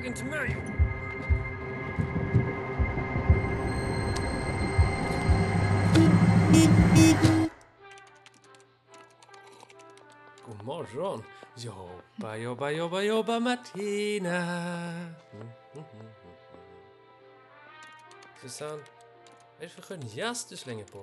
vägen till mig. God morgon. Jobba Martina. Susanne, vad är det för skön jazz du slänger på?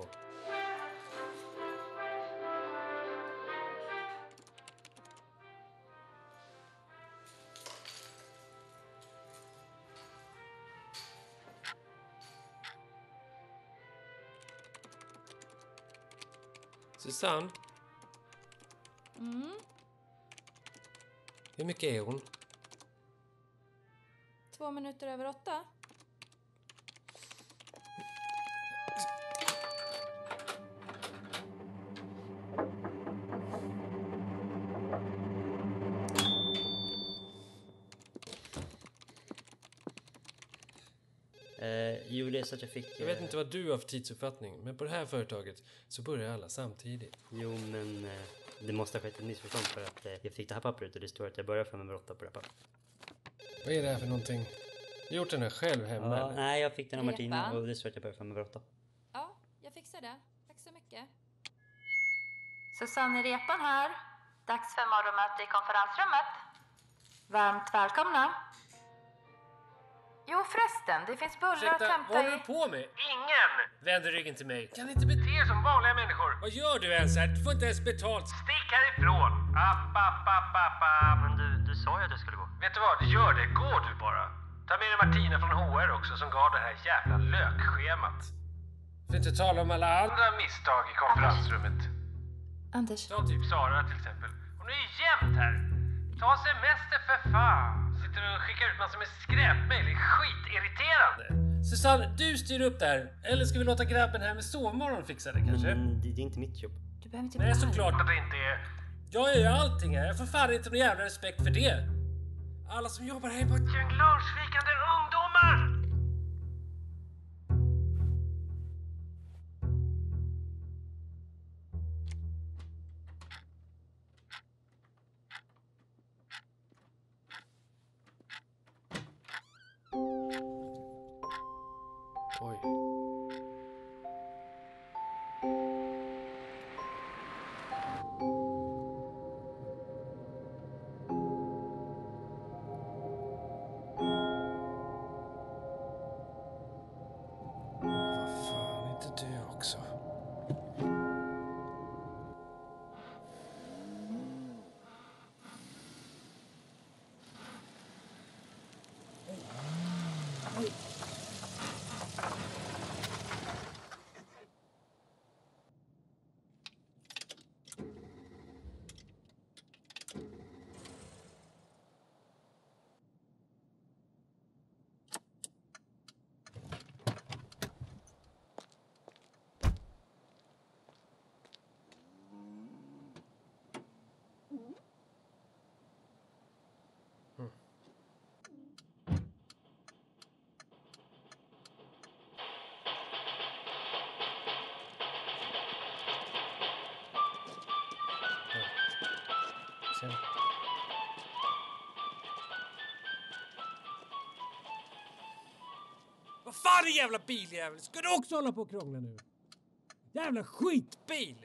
Susanne? Hur mycket är hon? 7:02. Jo, det är så att jag fick... Jag vet inte vad du har för tidsuppfattning, men på det här företaget så börjar alla samtidigt. Jo, men det måste ha skett ett missförstånd för att jag fick det här pappret och det står att jag börjar 5:08 på det här pappret. Vad är det här för någonting? Du har gjort den här själv hemma? Ja, nej, jag fick den av Martina Repan. och det står att jag börjar 5:08. Ja, jag fixar det. Tack så mycket. Susanne Repan här. Dags för morgonmöte i konferensrummet. Varmt välkomna. Jo förresten, det finns bullar att Ursäkta, hämta vad håller i... du på med? Ingen vänder ryggen till mig. Kan inte bete er som vanliga människor. Vad gör du ens här? Du får inte ens betalt. Stick härifrån. App. Men du sa ju att du skulle gå. Vet du vad? Gör det. Gå du bara. Ta med dig Martina från HR också som gav det här jävla lökschemat. För inte tala om alla andra misstag i konferensrummet. Anders. Ta typ Sara till exempel. Hon är ju jämt här. Ta semester för fan. Sitter och skickar ut massor med skräpmail. Det är skitirriterande. Susanne, du styr upp där. Eller ska vi låta grabben här med sovmorgon fixa det kanske? Men det är inte mitt jobb. Du behöver inte Nej, bli arg. såklart att det inte är. Jag gör ju allting här. Jag får fan inte någon jävla respekt för det. Alla som jobbar här är bara ett gäng lunchfikande ungdomar. Oj. Vad fan, inte du också. Sen. Vad fan är jävla biljävel? Ska du också hålla på och krångla nu? Jävla skitbil!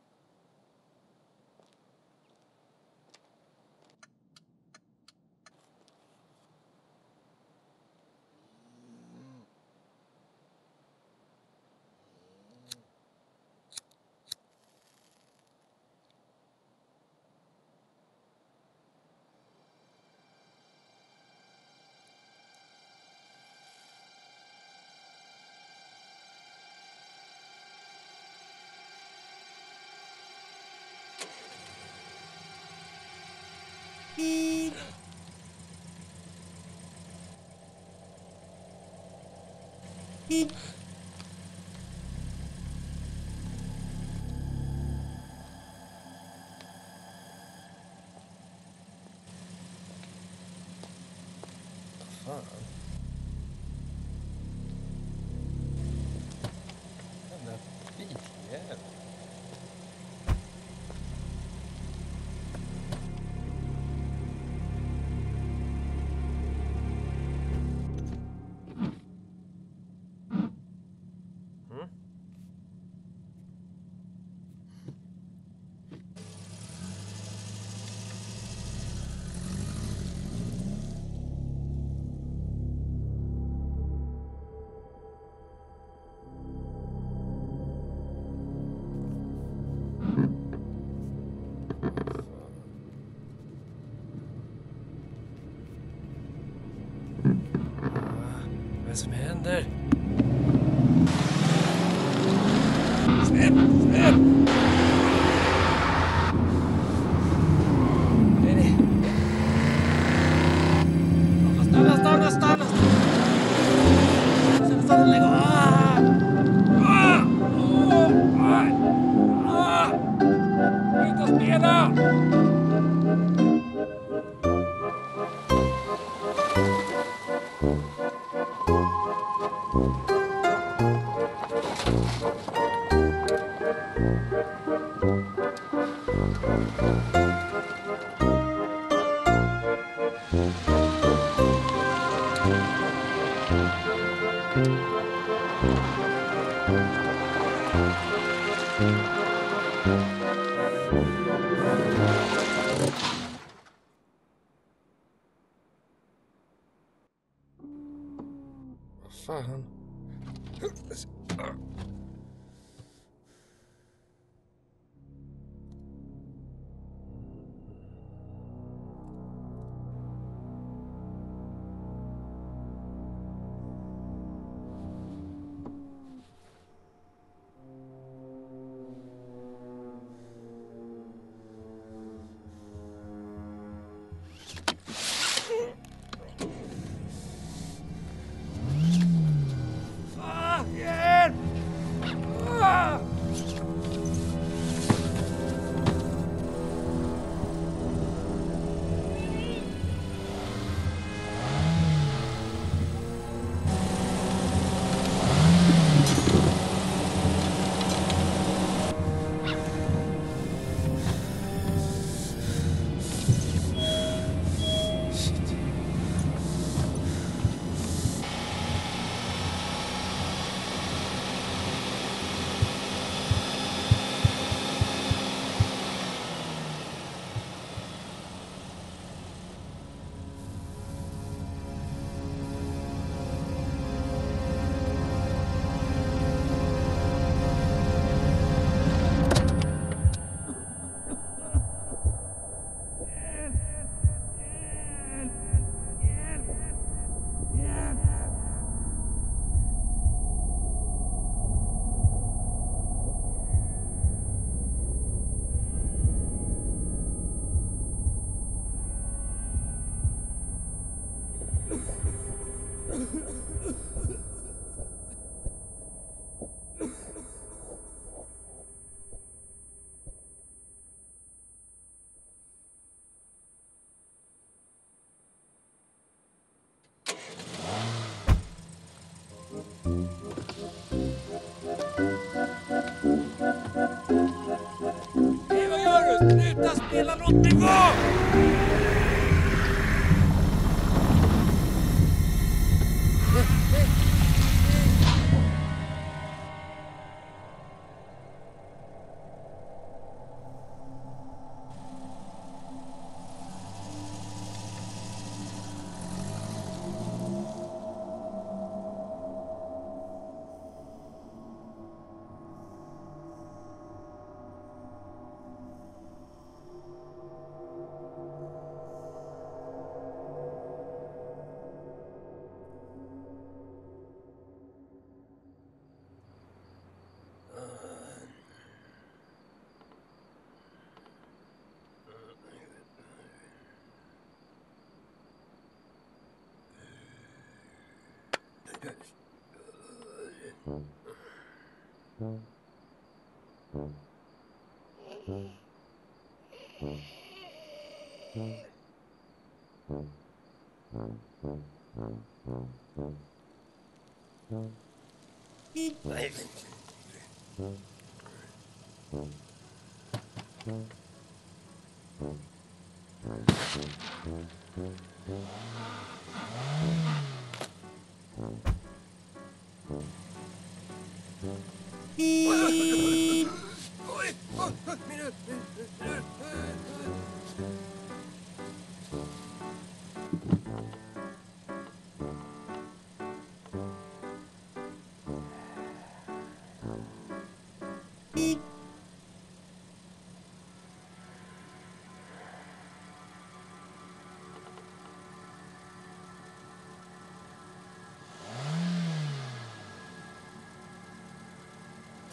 Fan. Jävla biljävel. Vad som händer? Släpp! Stanna! Lägg av! Sluta spela! Vad fan? Hej, vad gör du? Sluta spela, låt mig gå!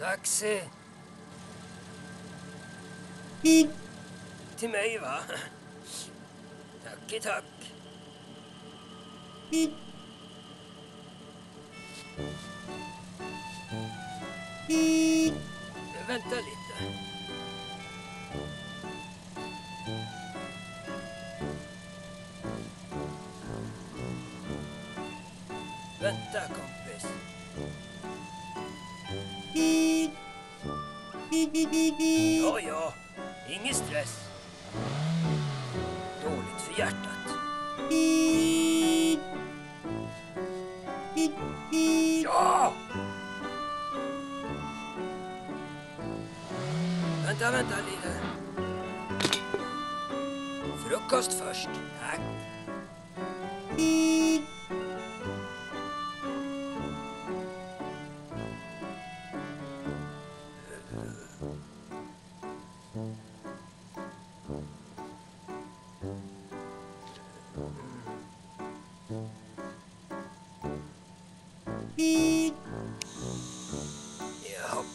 Taxi. Till mig, va? Tack. Vänta lite. Vänta, kompis. Ja, ingen stress. Dåligt för hjärtat. Ja! Vänta lite. Frukost först. Tack. Ja.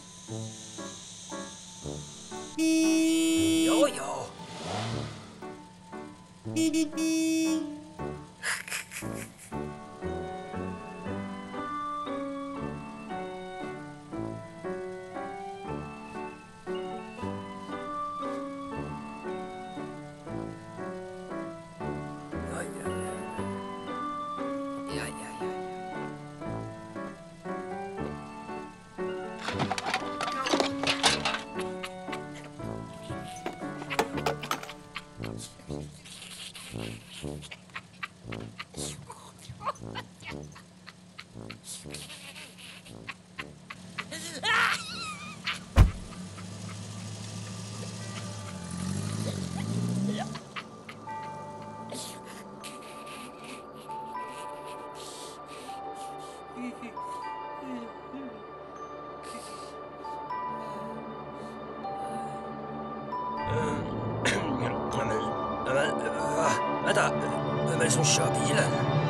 Ja. Vänta, vem är det som kör bilen?